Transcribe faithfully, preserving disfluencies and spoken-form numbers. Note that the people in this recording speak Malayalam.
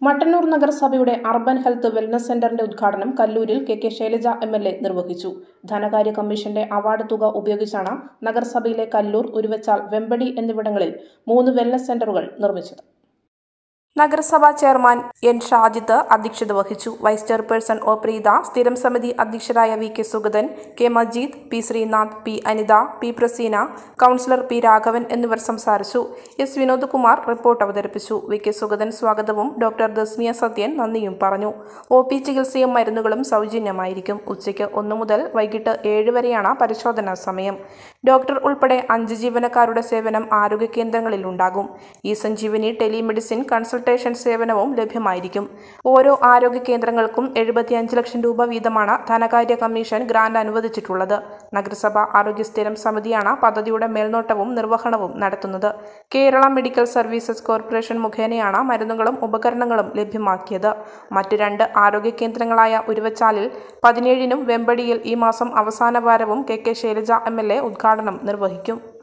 മട്ടന്നൂർ നഗരസഭയുടെ അർബൻ ഹെൽത്ത് വെൽനസ് സെന്ററിന്റെ ഉദ്ഘാടനം കല്ലൂരിൽ K K Shailaja M L A നിർവഹിച്ചു. ധനകാര്യ കമ്മീഷന്റെ അവാർഡ് തുക ഉപയോഗിച്ചാണ് നഗരസഭയിലെ കല്ലൂർ, ഉരുവച്ചാൽ, വെമ്പടി എന്നിവിടങ്ങളിൽ മൂന്ന് വെൽനസ് സെന്ററുകൾ നിർമ്മിച്ചത്. നഗരസഭാ ചെയർമാൻ എൻ ഷാജിത്ത് അധ്യക്ഷത വഹിച്ചു. വൈസ് ചെയർപേഴ്സൺ ഒ പ്രീത, സ്ഥിരം സമിതി അധ്യക്ഷരായ V K Sugathan, K Majeed, P Sreenath, P Anitha, P Praseena, councillor P Raghavan എന്നിവർ സംസാരിച്ചു. എസ് വിനോദ് കുമാർ റിപ്പോർട്ട് അവതരിപ്പിച്ചു. വി കെ സുഗതൻ സ്വാഗതവും ഡോക്ടർ ദസ്മിയ സത്യൻ നന്ദിയും പറഞ്ഞു. ഒ പി ചികിത്സയും മരുന്നുകളും സൗജന്യമായിരിക്കും. ഉച്ചയ്ക്ക് ഒന്ന് മുതൽ വൈകിട്ട് ഏഴ് വരെയാണ് പരിശോധനാ സമയം. ഡോക്ടർ ഉൾപ്പെടെ അഞ്ച് ജീവനക്കാരുടെ സേവനം ആരോഗ്യ കേന്ദ്രങ്ങളിൽ ഉണ്ടാകും. ഇ സഞ്ജീവനി, ടെലിമെഡിസിൻ, കൺസൾട്ടേഷൻ സേവനവും ലഭ്യമായിരിക്കും. ഓരോ ആരോഗ്യ കേന്ദ്രങ്ങൾക്കും എഴുപത്തിയഞ്ച് ലക്ഷം രൂപ വീതമാണ് ധനകാര്യ കമ്മീഷൻ ഗ്രാന്റ് അനുവദിച്ചിട്ടുള്ളത്. നഗരസഭ ആരോഗ്യ സ്ഥിരം സമിതിയാണ് പദ്ധതിയുടെ മേൽനോട്ടവും നിർവഹണവും നടത്തുന്നത്. കേരള മെഡിക്കൽ സർവീസസ് കോർപ്പറേഷൻ മുഖേനയാണ് മരുന്നുകളും ഉപകരണങ്ങളും ലഭ്യമാക്കിയത്. മറ്റ് രണ്ട് ആരോഗ്യ കേന്ദ്രങ്ങളായ ഉരുവച്ചാലിൽ പതിനേഴിനും വെമ്പടിയിൽ ഈ മാസം അവസാന വാരവും K K Shailaja M L A ഉദ്ഘാടനം നിർവഹിക്കും.